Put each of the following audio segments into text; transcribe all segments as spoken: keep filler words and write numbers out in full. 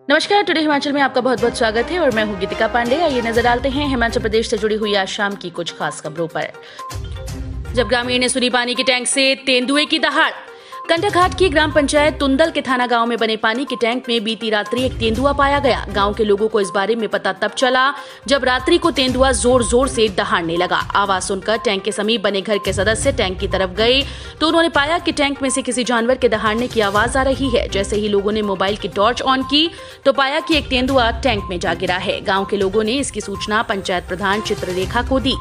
नमस्कार, टुडे हिमाचल में आपका बहुत बहुत स्वागत है और मैं हूँ गीतिका पांडे। आइए नजर डालते हैं हिमाचल प्रदेश से जुड़ी हुई आज शाम की कुछ खास खबरों पर। जब ग्रामीण ने सुनी पानी के टैंक से तेंदुए की दहाड़। कंडाघाट की ग्राम पंचायत तुंदल के थाना गांव में बने पानी के टैंक में बीती रात्रि एक तेंदुआ पाया गया। गांव के लोगों को इस बारे में पता तब चला जब रात्रि को तेंदुआ जोर जोर से दहाड़ने लगा। आवाज सुनकर टैंक के समीप बने घर के सदस्य टैंक की तरफ गए तो उन्होंने पाया कि टैंक में से किसी जानवर के दहाड़ने की आवाज आ रही है। जैसे ही लोगों ने मोबाइल की टॉर्च ऑन की तो पाया कि एक तेंदुआ टैंक में जा गिरा है। गाँव के लोगों ने इसकी सूचना पंचायत प्रधान चित्ररेखा को दी।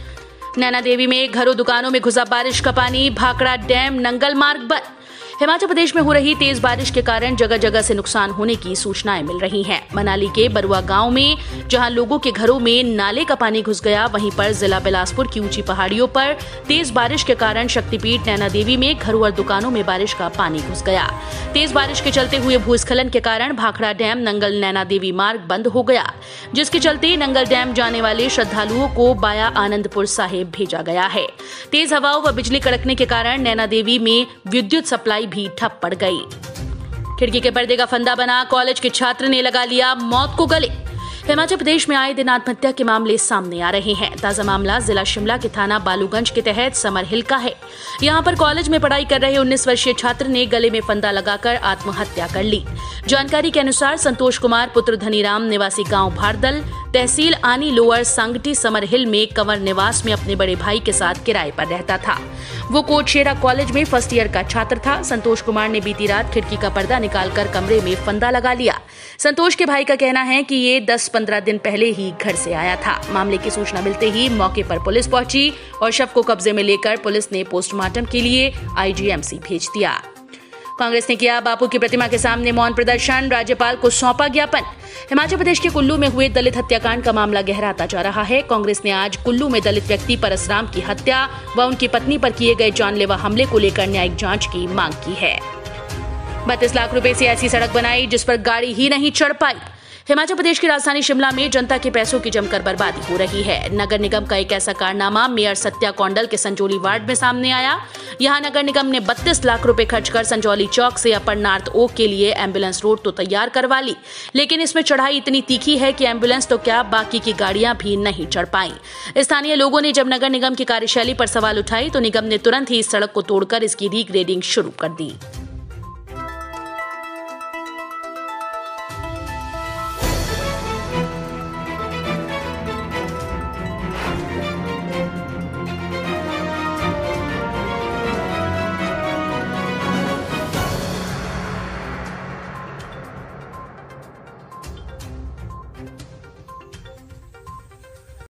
नैना देवी में घरों दुकानों में घुसा बारिश का पानी। भाखड़ा डैम नंगल मार्ग बंद। हिमाचल प्रदेश में हो रही तेज बारिश के कारण जगह जगह से नुकसान होने की सूचनाएं मिल रही हैं। मनाली के बरुआ गांव में जहां लोगों के घरों में नाले का पानी घुस गया, वहीं पर जिला बिलासपुर की ऊंची पहाड़ियों पर तेज बारिश के कारण शक्तिपीठ नैना देवी में घरों और दुकानों में बारिश का पानी घुस गया। तेज बारिश के चलते हुए भूस्खलन के कारण भाखड़ा डैम नंगल नैना देवी मार्ग बंद हो गया, जिसके चलते नंगल डैम जाने वाले श्रद्धालुओं को बाया आनंदपुर साहिब भेजा गया है। तेज हवाओं व बिजली कड़कने के कारण नैना देवी में विद्युत सप्लाई भी ठप पड़ गई। खिड़की के पर्दे का फंदा बना कॉलेज के छात्र ने लगा लिया मौत को गले। हिमाचल प्रदेश में आए दिन आत्महत्या के मामले सामने आ रहे हैं। ताजा मामला जिला शिमला के थाना बालूगंज के तहत समर हिल का है। यहां पर कॉलेज में पढ़ाई कर रहे उन्नीस वर्षीय छात्र ने गले में फंदा लगाकर आत्महत्या कर ली। जानकारी के अनुसार संतोष कुमार पुत्र धनीराम निवासी गांव भारदल तहसील आनी लोअर सांगटी समर हिल में कंवर निवास में अपने बड़े भाई के साथ किराए पर रहता था। वो कोटशेरा कॉलेज में फर्स्ट ईयर का छात्र था। संतोष कुमार ने बीती रात खिड़की का पर्दा निकालकर कमरे में फंदा लगा लिया। संतोष के भाई का कहना है कि ये दस पंद्रह दिन पहले ही घर से आया था। मामले की सूचना मिलते ही मौके पर पुलिस पहुंची और शव को कब्जे में लेकर पुलिस ने पोस्टमार्टम के लिए आईजीएमसी भेज दिया। कांग्रेस ने किया बापू की प्रतिमा के सामने मौन प्रदर्शन। राज्यपाल को सौंपा ज्ञापन। हिमाचल प्रदेश के कुल्लू में हुए दलित हत्याकांड का मामला गहराता जा रहा है। कांग्रेस ने आज कुल्लू में दलित व्यक्ति परसराम की हत्या व उनकी पत्नी पर किए गए जानलेवा हमले को लेकर न्यायिक जांच की मांग की है। बत्तीस लाख रुपए से ऐसी सड़क बनाई जिस पर गाड़ी ही नहीं चढ़ पाई। हिमाचल प्रदेश की राजधानी शिमला में जनता के पैसों की जमकर बर्बादी हो रही है। नगर निगम का एक ऐसा कारनामा मेयर सत्या कौंडल के संजौली वार्ड में सामने आया। यहां नगर निगम ने बत्तीस लाख रुपए खर्च कर संजौली चौक से अपर नॉर्थ ओक के लिए एम्बुलेंस रोड तो तैयार करवा ली, लेकिन इसमें चढ़ाई इतनी तीखी है कि एम्बुलेंस तो क्या बाकी की गाड़ियां भी नहीं चढ़ पाई। स्थानीय लोगों ने जब नगर निगम की कार्यशैली पर सवाल उठाई तो निगम ने तुरंत ही इस सड़क को तोड़कर इसकी रीग्रेडिंग शुरू कर दी।